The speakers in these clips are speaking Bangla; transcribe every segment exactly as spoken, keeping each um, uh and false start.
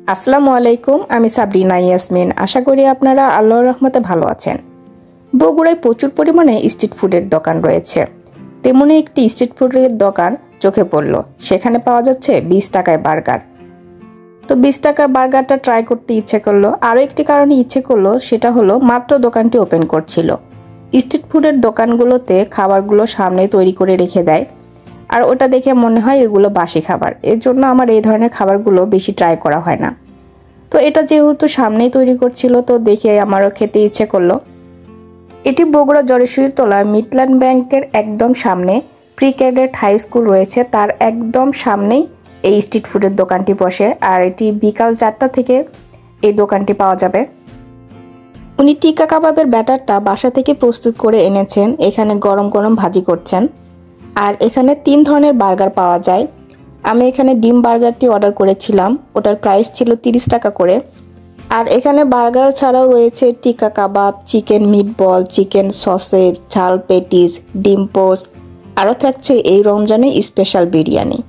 আসসালামু আলাইকুম, আমি সাবরিনা ইয়াসমিন। আশা করি আপনারা আল্লাহর রহমতে ভালো আছেন। বগুড়ায় প্রচুর পরিমাণে স্ট্রিট ফুডের দোকান রয়েছে। তেমনি একটি স্ট্রিট ফুডের দোকান চোখে পড়ল। সেখানে পাওয়া যাচ্ছে বিশ টাকায় বার্গার। তো বিশ টাকার বার্গারটা ট্রাই করতে ইচ্ছে করলো। আরও একটি কারণে ইচ্ছে করলো, সেটা হলো মাত্র দোকানটি ওপেন করছিল। স্ট্রিট ফুডের দোকানগুলোতে খাবারগুলো সামনে তৈরি করে রেখে দেয়, আর ওটা দেখে মনে হয় এগুলো বাসি খাবার। এর জন্য আমার এই ধরনের খাবারগুলো বেশি ট্রাই করা হয় না। তো এটা যেহেতু সামনেই তৈরি করছিল, তো দেখে আমারও খেতে ইচ্ছে করলো। এটি বগুড়া জলেশ্বরীর তলা মিডল্যান্ড ব্যাংকের একদম সামনে প্রি ক্যাডেট হাই স্কুল রয়েছে, তার একদম সামনেই এই স্ট্রিট ফুডের দোকানটি বসে। আর এটি বিকাল চারটা থেকে এই দোকানটি পাওয়া যাবে। উনি টিক্কা কাবাবের ব্যাটারটা বাসা থেকে প্রস্তুত করে এনেছেন, এখানে গরম গরম ভাজি করছেন। আর এখানে তিন ধরনের বার্গার পাওয়া যায়। আমি এখানে ডিম বার্গারটি অর্ডার করেছিলাম, ওটার প্রাইস ছিল তিরিশ টাকা করে। আর এখানে বার্গার ছাড়াও রয়েছে tikka kebab, chicken meatball, chicken sausage, ঝাল পেটিস, ডিম পোস্ট, আরও থাকছে এই রমজানে স্পেশাল বিরিয়ানি।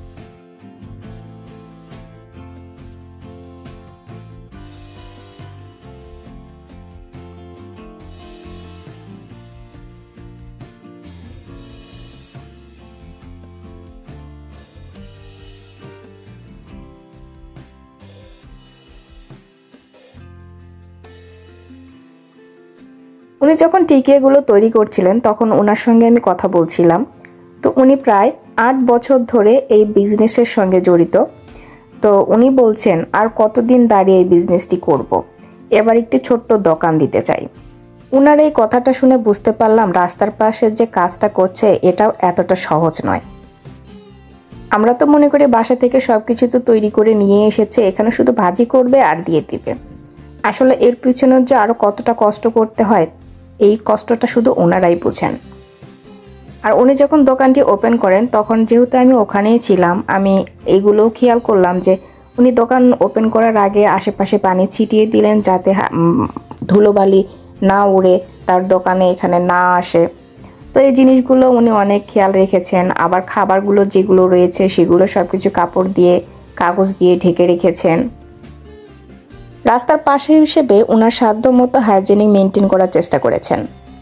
উনি যখন টিকিয়াগুলো তৈরি করছিলেন তখন ওনার সঙ্গে আমি কথা বলছিলাম। তো উনি প্রায় আট বছর ধরে এই বিজনেসের সঙ্গে জড়িত। তো উনি বলছেন, আর কতদিন দাঁড়িয়ে এই বিজনেসটি করব, এবার একটি ছোট্ট দোকান দিতে চাই। উনার এই কথাটা শুনে বুঝতে পারলাম রাস্তার পাশে যে কাজটা করছে এটাও এতটা সহজ নয়। আমরা তো মনে করি বাসা থেকে সব কিছু তো তৈরি করে নিয়ে এসেছে, এখানে শুধু ভাজি করবে আর দিয়ে দিবে। আসলে এর পিছনে যে আরও কতটা কষ্ট করতে হয়, এই কষ্টটা শুধু ওনারাই বুঝেন। আর উনি যখন দোকানটি ওপেন করেন তখন যেহেতু আমি ওখানেই ছিলাম, আমি এইগুলোও খেয়াল করলাম যে উনি দোকান ওপেন করার আগে আশেপাশে পানি ছিটিয়ে দিলেন, যাতে ধুলোবালি না উড়ে তার দোকানে এখানে না আসে। তো এই জিনিসগুলো উনি অনেক খেয়াল রেখেছেন। আবার খাবারগুলো যেগুলো রয়েছে সেগুলো সব কিছু কাপড় দিয়ে, কাগজ দিয়ে ঢেকে রেখেছেন। রাস্তার পাশে হিসেবে ওনার সাধ্য মতো হাইজেনিক মেনটেন করার চেষ্টা করেছেন।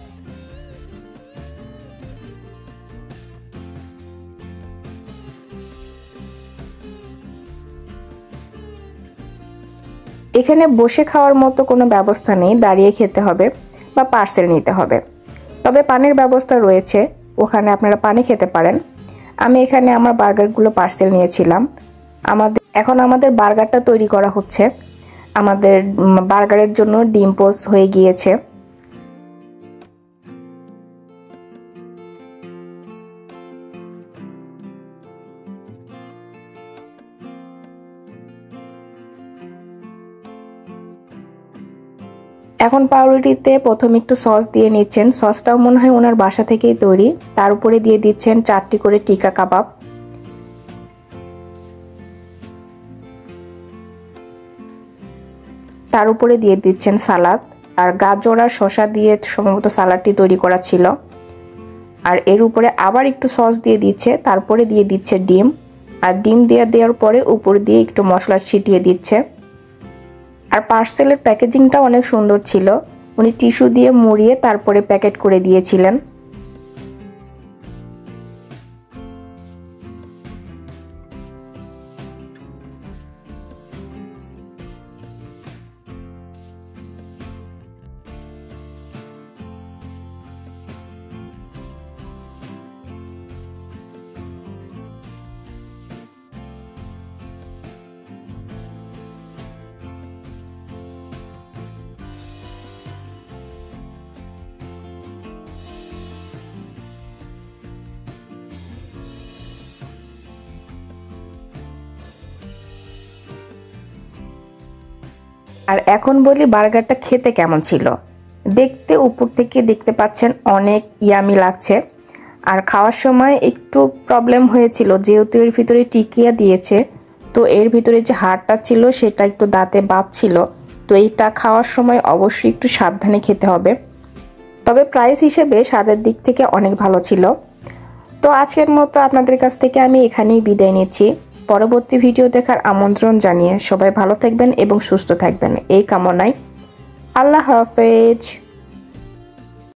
এখানে বসে খাওয়ার মতো কোনো ব্যবস্থা নেই, দাঁড়িয়ে খেতে হবে বা পার্সেল নিতে হবে। তবে পানির ব্যবস্থা রয়েছে, ওখানে আপনারা পানি খেতে পারেন। আমি এখানে আমার বার্গারগুলো পার্সেল নিয়েছিলাম। আমাদের এখন আমাদের বার্গারটা তৈরি করা হচ্ছে। আমাদের বার্গারের জন্য ডিম পোস্ট হয়ে গিয়েছে। এখন পাউরুটিতে প্রথম একটু সস দিয়ে নিচ্ছেন। সসটাও মনে হয় ওনার বাসা থেকেই তৈরি। তার উপরে দিয়ে দিচ্ছেন চারটি করে টিক্কা কাবাব। তার উপরে দিয়ে দিচ্ছেন সালাদ, আর গাজর আর শসা দিয়ে সম্ভবত সালাদটি তৈরি করা ছিল। আর এর উপরে আবার একটু সস দিয়ে দিচ্ছে, তারপরে দিয়ে দিচ্ছে ডিম। আর ডিম দিয়ে দেওয়ার পরে উপর দিয়ে একটু মশলা ছিটিয়ে দিচ্ছে। আর পার্সেলের প্যাকেজিংটা অনেক সুন্দর ছিল। উনি টিস্যু দিয়ে মুড়িয়ে তারপরে প্যাকেট করে দিয়েছিলেন। আর এখন বলি বার্গারটা খেতে কেমন ছিল। দেখতে উপর থেকে দেখতে পাচ্ছেন অনেক ইয়ামি লাগছে। আর খাওয়ার সময় একটু প্রবলেম হয়েছিল, যেহেতু এর ভিতরে টিকিয়া দিয়েছে, তো এর ভিতরে যে হাড়টা ছিল সেটা একটু দাঁতে বাজছিল। তো এইটা খাওয়ার সময় অবশ্যই একটু সাবধানে খেতে হবে। তবে প্রাইস হিসেবে স্বাদের দিক থেকে অনেক ভালো ছিল। তো আজকের মতো আপনাদের কাছ থেকে আমি এখানেই বিদায় নিচ্ছি। পরবর্তী ভিডিও দেখার আমন্ত্রণ জানিয়ে সবাই ভালো থাকবেন এবং সুস্থ থাকবেন এই কামনায় আল্লাহ হাফেজ।